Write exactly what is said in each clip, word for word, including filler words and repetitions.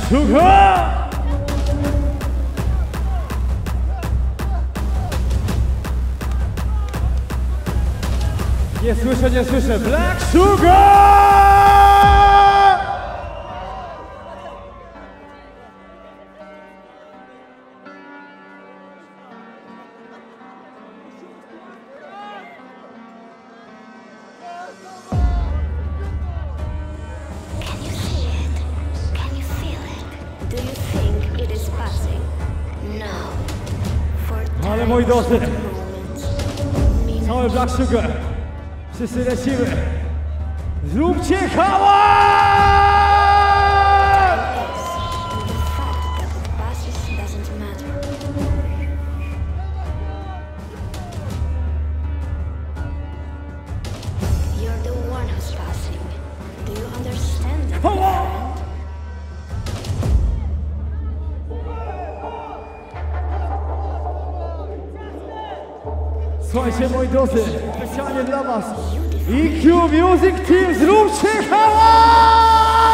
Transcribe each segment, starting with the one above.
Sugar! Nie słyszę, nie słyszę. Black Sugar! Ale moi drodzy, cały Black Sugar, wszyscy lecimy. Zróbcie hałas! Słuchajcie, moi drodzy, specjalnie dla was E Q Music Team, zróbcie hałas!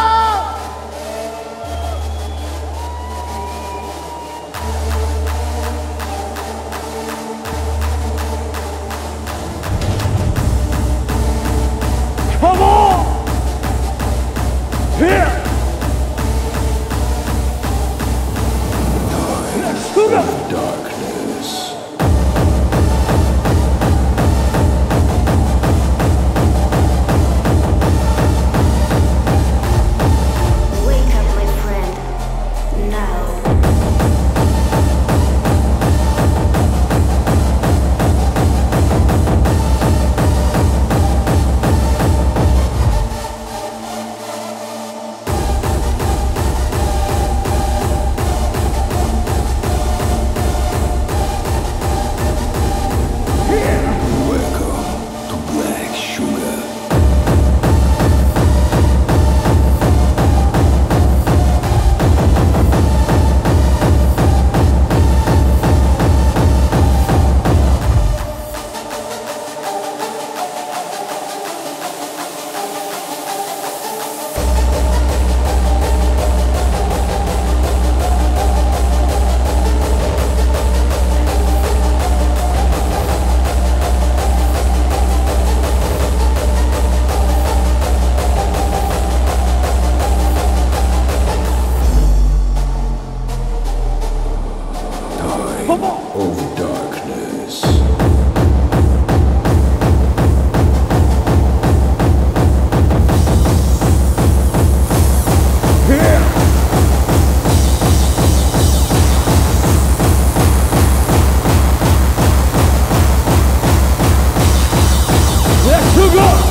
Come on! Here! Let's go! Darkness. Of darkness. Here. Let's go.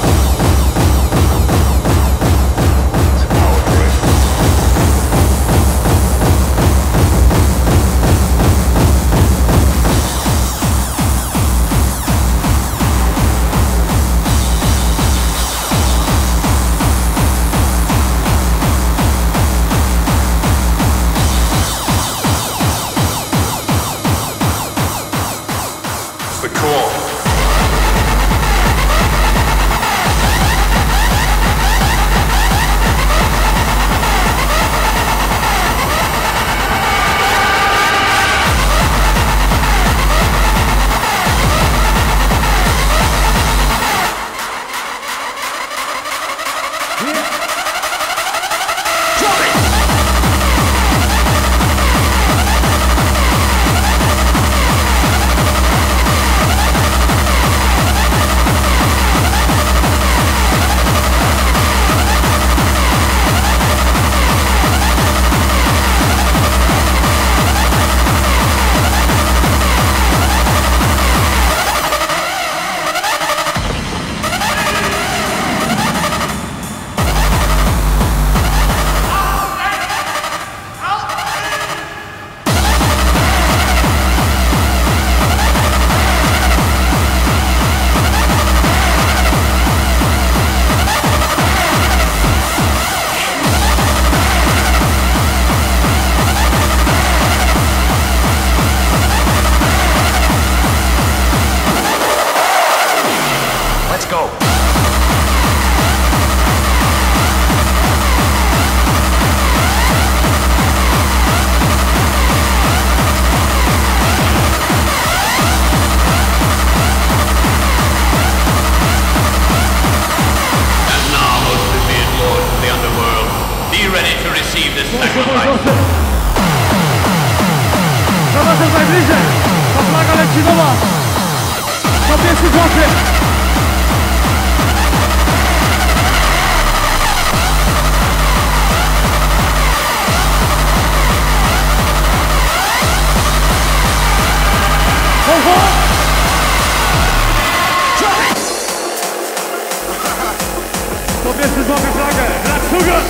bliżej. Ta flaga leci do was. To pierwszy złoty. Ho, ho. To pierwszy złapie flagę. Black Sugar.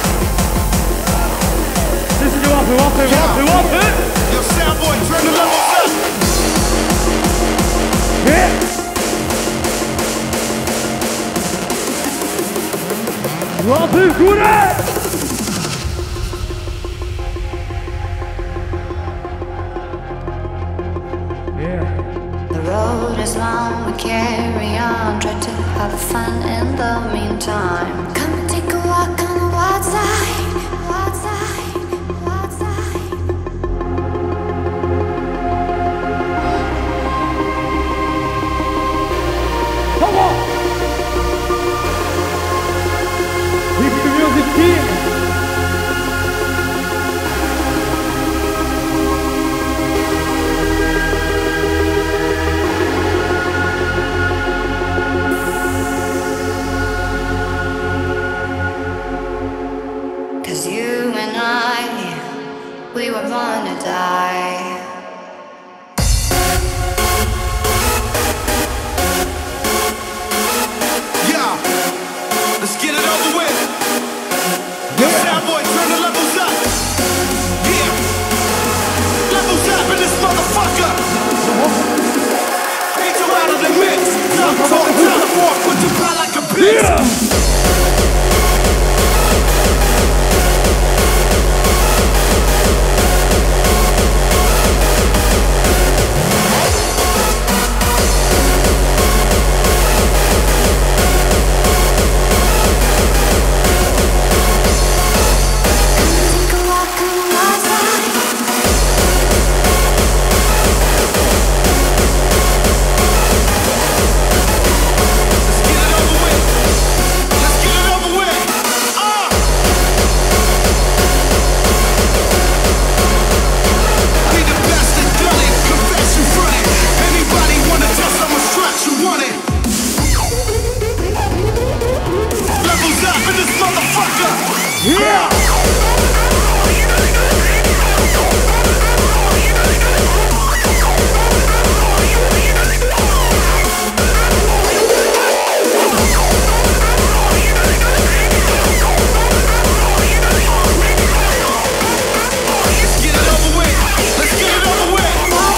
Wszyscy łapy, łapy, łapy, łapy. Yo, Soundboy, turn the levels up. Yeah. Łapy w górę. The road is long, we carry on. Try to have fun in the meantime. Come and take a walk on the wild side, wild side, wild side. Come on! E Q Music Team! Cause you and I, we were born to die. Yeah, let's get it over with. Yo, Soundboy, turn the levels up. Yeah, levels up in this motherfucker. Ain't you out of the mix? Talk, talk, talk, walk, put your pie like a bitch. Yeah! Take a walk on the wild side. Let's get it over with. Let's get it over with. Ah! Be the best and done it. Confess you front it. Anybody wanna test I'm a stretch, you want it. Levels up in this motherfucker. Yeah! Let's get it over with. Let's get it over with.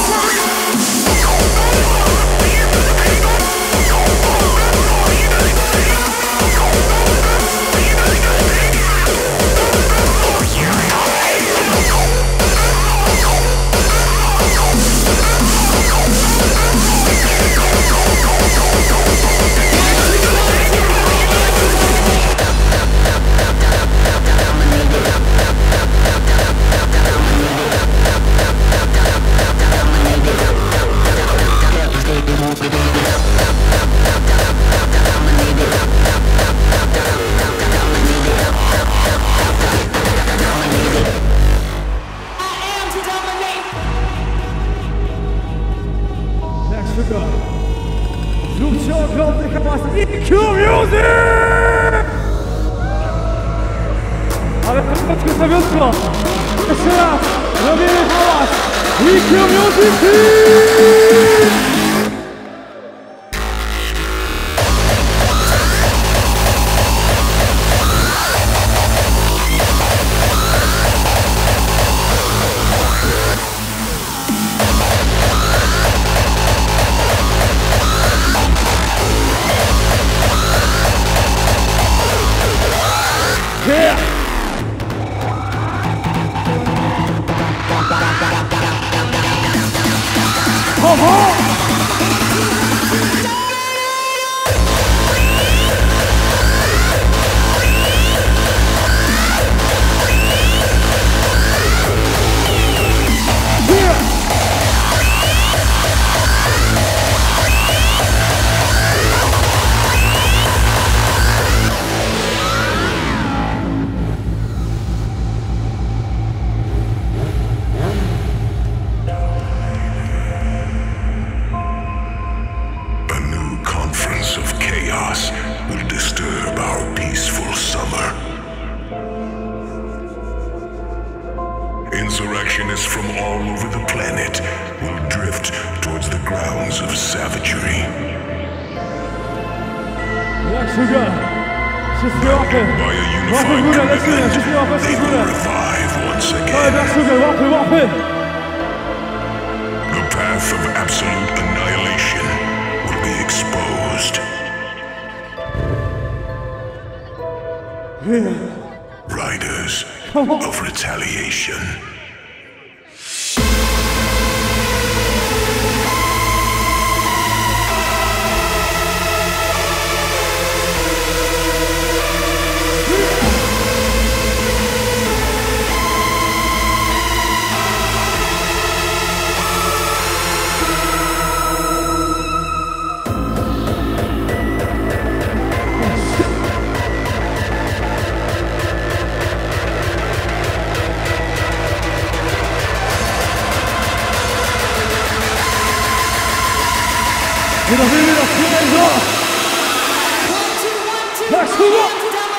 Black Sugar. Zróbcie ogromny hałas E Q Music! Ale troszeczkę zawiodło. Jeszcze raz. Robimy hałas. E Q Music Team! Yeah! Ho, ho! grounds of savagery. Jak sugar. Wszystkie łapy. By a Łapy w unified górę, lecimy. commitment, Wszystkie łapy w they górę. will revive once Ale again. jak sugar, łapy, łapy. The path of absolute annihilation will be exposed. Riders of retaliation. Wydawimy na chwilę. Jak sugar.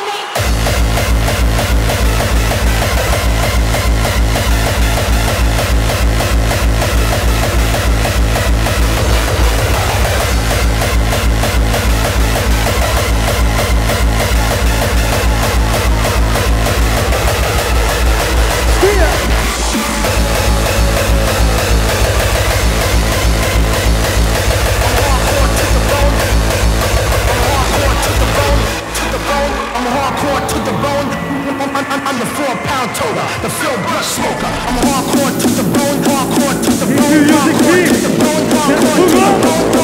I'm the four-pound toter, the Phil Brush smoker. I'm hardcore to the bone, hardcore to the bone, hardcore to the bone, hardcore to the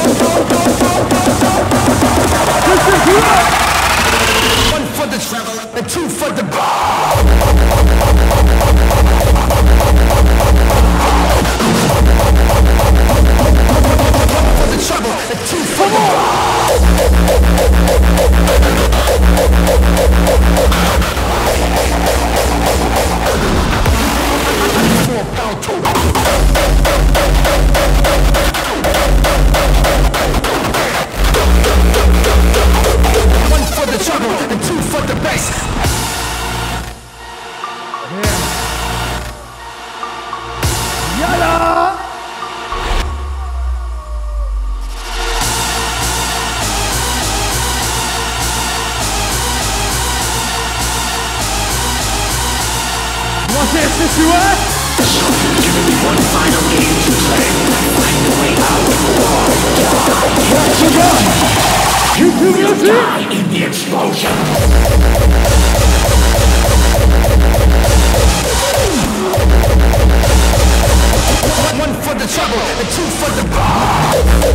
bone. One for the traveler and two for the bone. One for the trouble and two for the four-pound toter. One for the trouble and two for the bass. Yalla! What's this, this you are? Giving me one final game to play. Find a way out of the war. What's the gun? You do music? Die in the explosion. One for the trouble and two for the bar.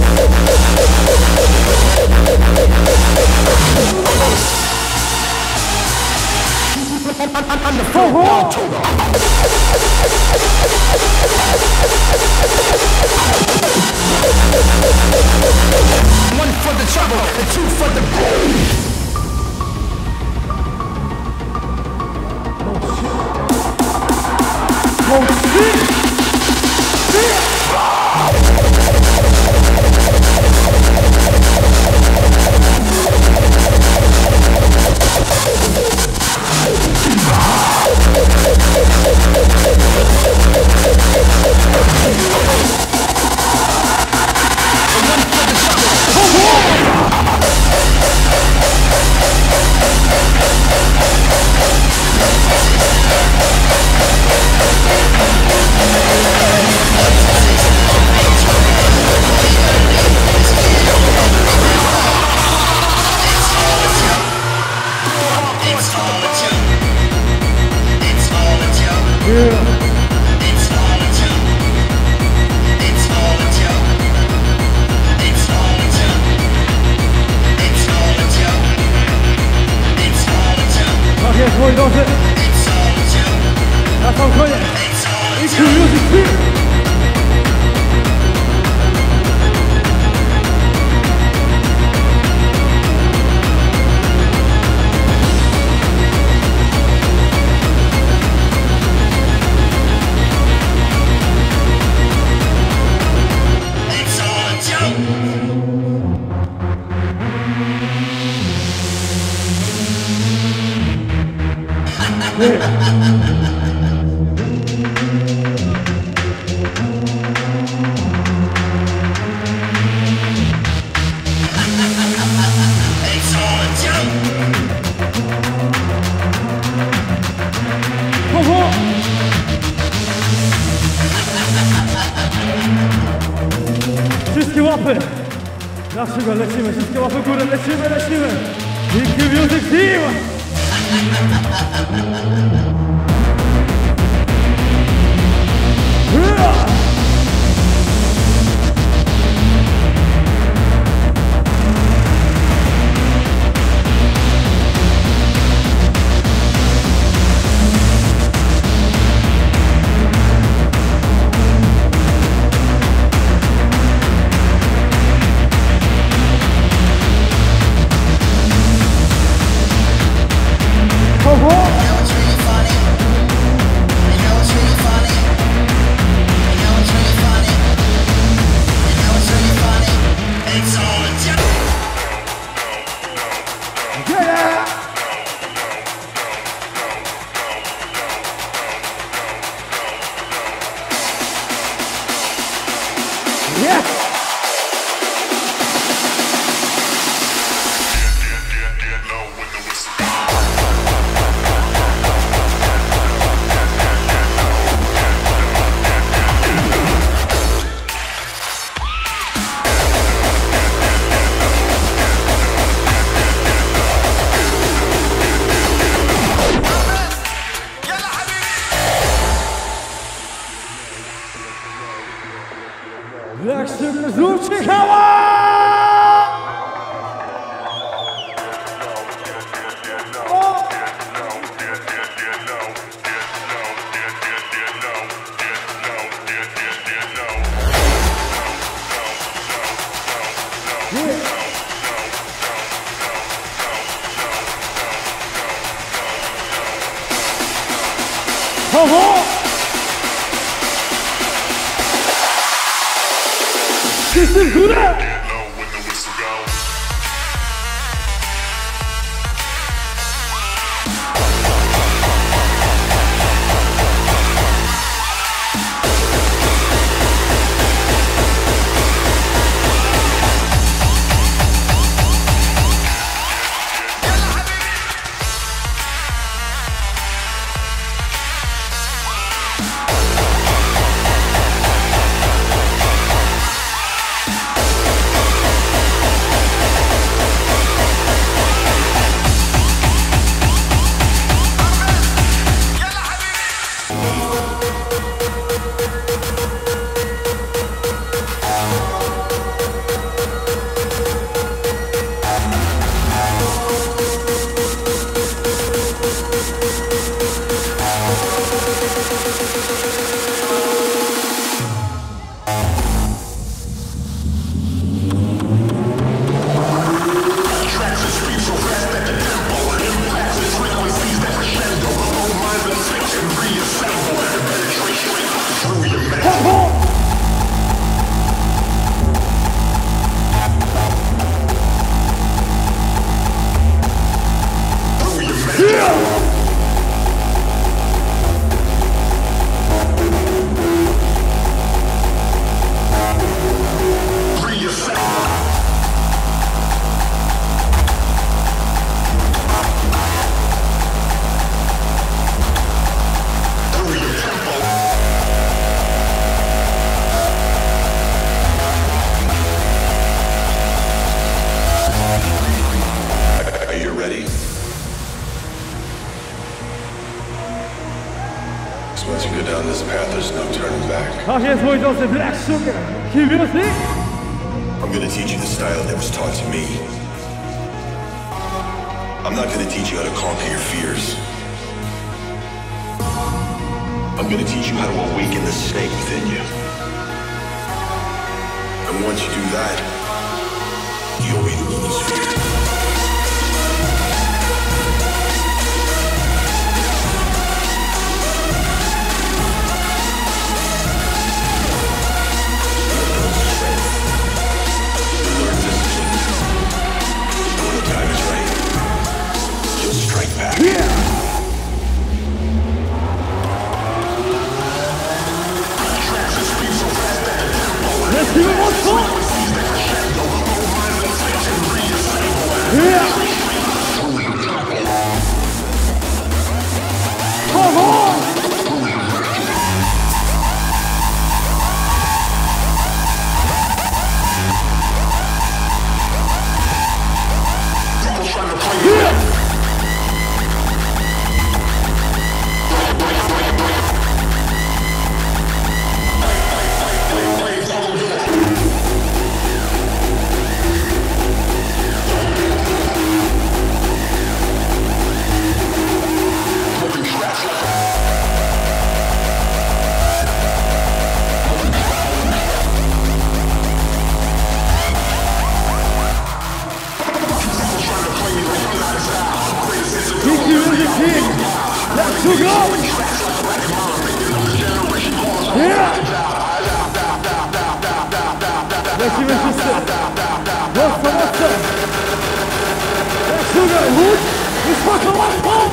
I'm the four-pound toter. One for the trouble and two for the gold. Oh shit! wszystkie łapy. Dlaczego lecimy? Wszystkie łapy w górę, lecimy, lecimy. E Q Music Team! Yeah! Black Sugar, zróbcie hała! O! Ho, ho! Wszyscy w górę! Once you go down this path, there's no turning back. Tak jest, moi drodzy, Black Sugar, Q Music. I'm gonna teach you the style that was taught to me. I'm not gonna teach you how to conquer your fears. I'm gonna teach you how to awaken the snake within you. And once you do that, you'll be the Moon's fear. Let's give it one more! Yeah! Come on! Lecimy wszyscy. Mocno, mocno. Jak sugar, łódź. Wysoko, łatwo.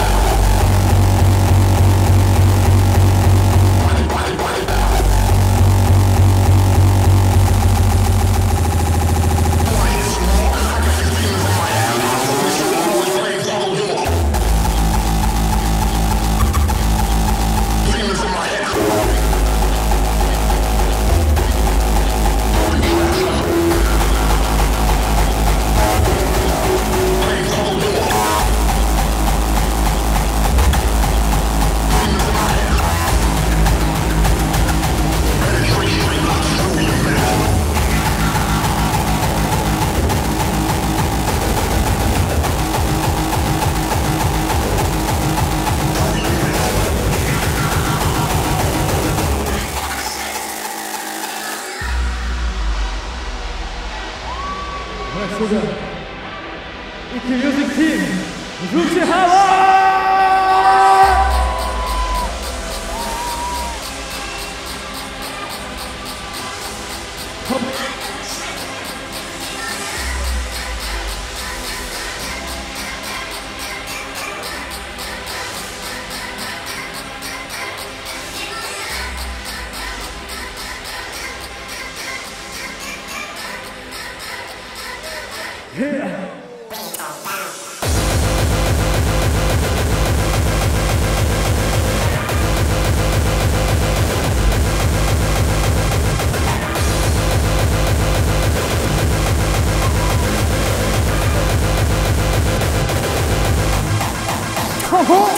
I Q Music Team, zróbcie hałas! Yeah. Oh,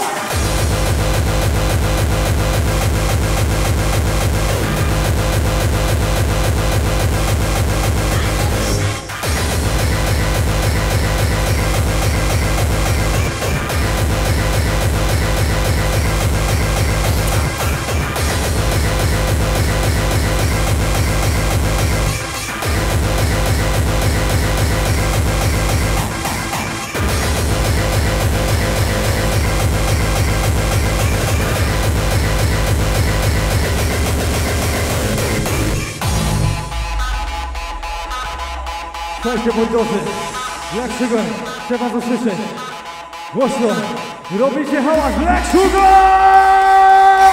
Słuchajcie, moi drodzy, Black Sugar, chcę was usłyszeć. Głośno, robicie hałas, Black Sugar!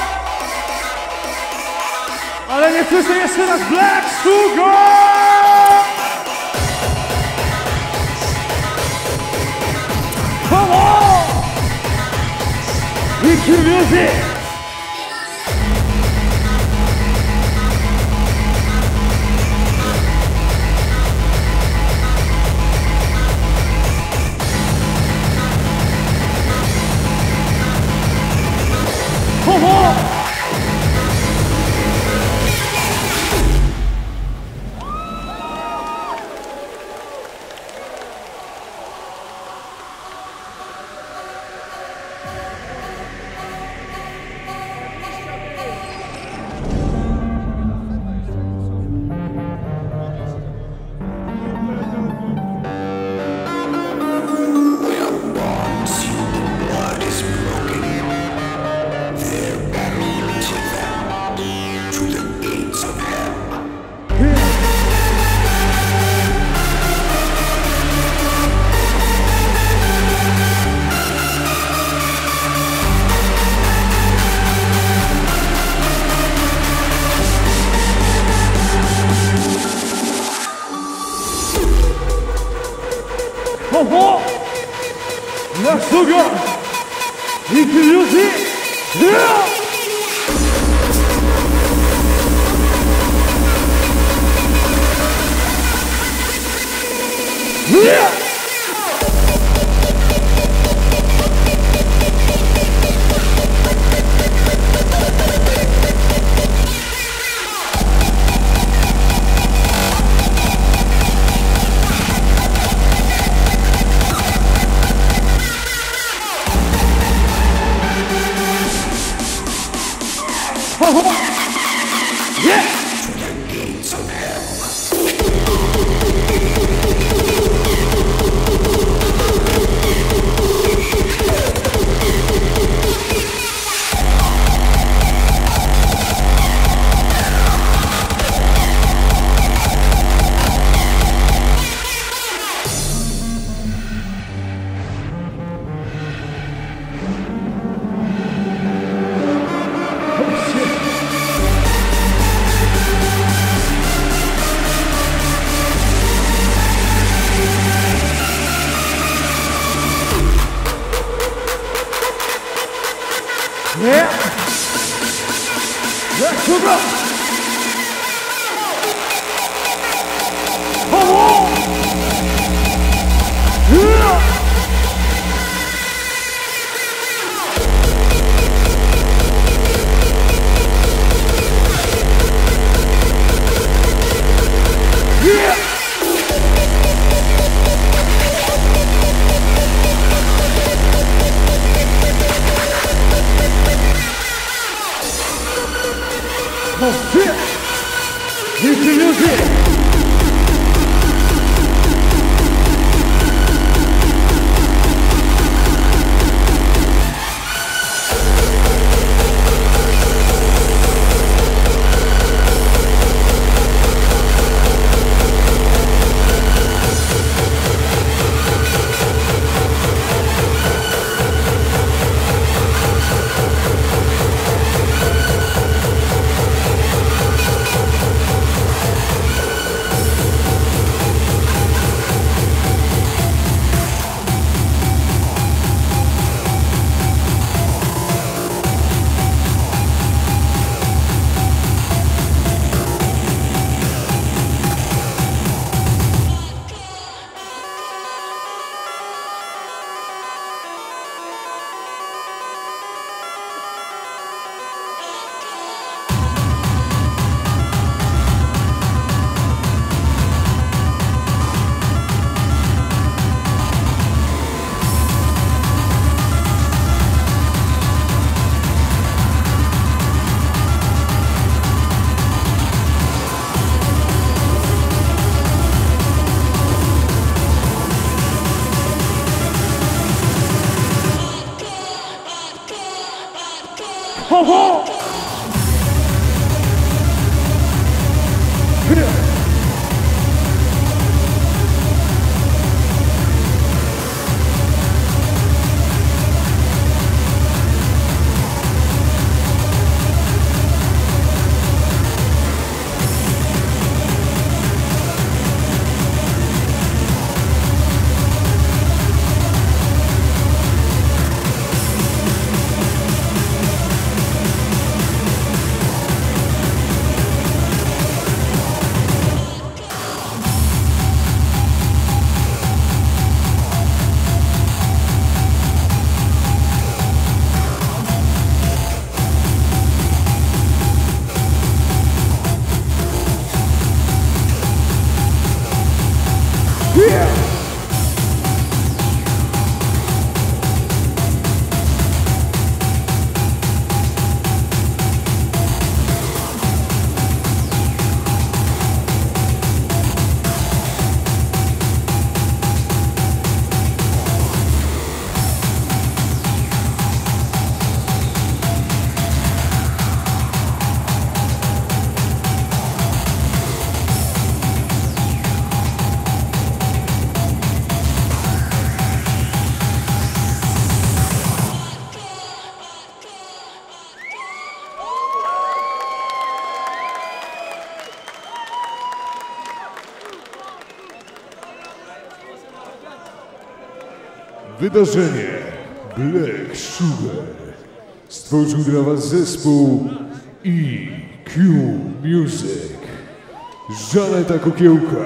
Ale nie słyszę jeszcze raz, Black Sugar! Come on! I Q Music! Oh, Black Sugar, I Q Music, yeah! Yeah! Yeah! To the gates of hell. Sugar! Come on! Yeah! Yeah! Oh shit! Here's the music! Ho ho! Wydarzenie Black Sugar stworzył dla was zespół E Q Music. Żaneta Kokiełka,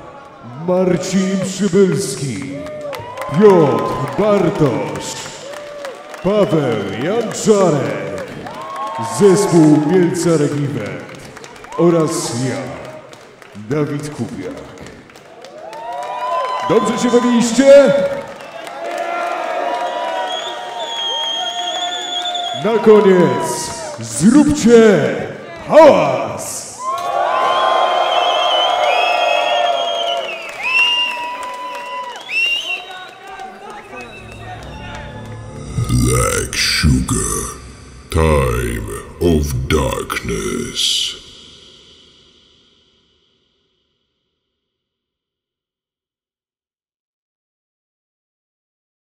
Marcin Przybylski, Piotr Bartosz, Paweł Janczarek, zespół Mielcarek Event oraz ja, Dawid Kupiak. Dobrze się bawiliście? Na koniec zróbcie hałas! Black Sugar, Time of Darkness.